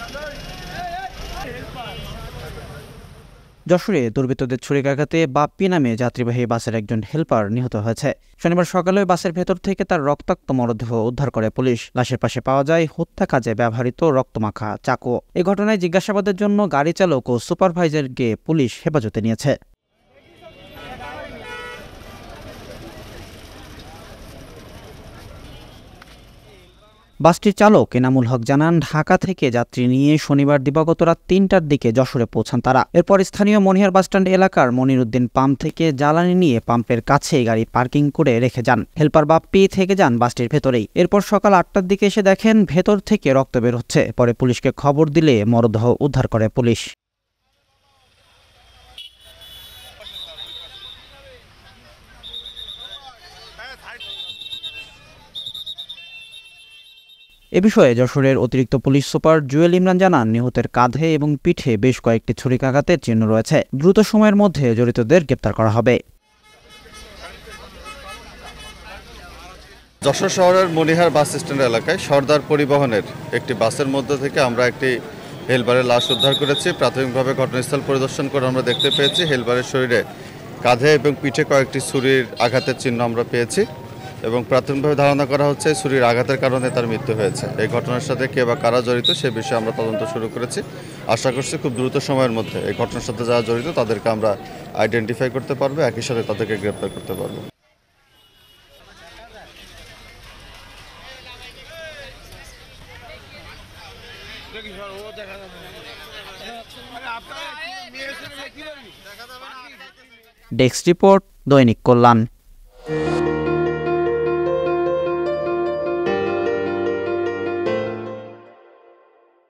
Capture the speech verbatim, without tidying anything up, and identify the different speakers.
Speaker 1: যশোরে দুর্বৃত্তদের ছুরিকাঘাতে বাপ্পি নামে যাত্রীবাহী বাসের একজন হেলপার নিহত হয়েছে। শনিবার সকালে বাসের ভেতর থেকে তার রক্তাক্ত মরদেহ উদ্ধার করে পুলিশ। লাশের পাশে পাওয়া যায় হত্যা কাজে ব্যবহৃত রক্তমাখা চাকু। এই ঘটনায় জিজ্ঞাসাবাদের জন্য গাড়ি চালক ও সুপারভাইজারকে পুলিশ হেফাজতে নিয়েছে। বাসটির চালক এনামুল হক জানান, ঢাকা থেকে যাত্রী নিয়ে শনিবার দিবাগত রাত তিনটার দিকে যশোরে পৌঁছান তারা। এরপর স্থানীয় মনিহার বাসস্ট্যান্ড এলাকার মনিরুদ্দিন পাম্প থেকে জ্বালানি নিয়ে পাম্পের কাছেই গাড়ি পার্কিং করে রেখে যান। হেলপার বাপ্পি থেকে যান বাসটির ভেতরেই। এরপর সকাল আটটার দিকে এসে দেখেন ভেতর থেকে রক্ত বের হচ্ছে। পরে পুলিশকে খবর দিলে মরদেহ উদ্ধার করে পুলিশ। এ বিষয়ে যশোরের অতিরিক্ত পুলিশ সুপার জুয়েল ইমরান জানান, নিহতের কাঁধে এবং পিঠে বেশ কয়েকটি ছুরিকাঘাতের চিহ্ন রয়েছে। দ্রুত সময়ের মধ্যে জড়িতদের গ্রেপ্তার করা হবে।
Speaker 2: যশোর শহরের মনিহার বাস স্ট্যান্ড এলাকায় সর্দার পরিবহনের একটি বাসের মধ্যে থেকে আমরা একটি হেলপারের লাশ উদ্ধার করেছি। প্রাথমিকভাবে ঘটনাস্থল পরিদর্শন করে আমরা দেখতে পেয়েছি হেলপারের শরীরে কাঁধে এবং পিঠে কয়েকটি ছুরির আঘাতের চিহ্ন আমরা পেয়েছি এবং প্রাথমিকভাবে ধারণা করা হচ্ছে ছুরির আঘাতের কারণে তার মৃত্যু হয়েছে। এই ঘটনার সাথে কে বা কারা জড়িত সে বিষয়ে আমরা তদন্ত শুরু করেছি। আশা করছি খুব দ্রুত সময়ের মধ্যে এই ঘটনার সাথে যারা জড়িত তাদেরকে আমরা আইডেন্টিফাই করতে পারবো, একই সাথে তাদেরকে গ্রেপ্তার করতে পারবো।
Speaker 1: ডেস্ক রিপোর্ট, দৈনিক কল্যাণ।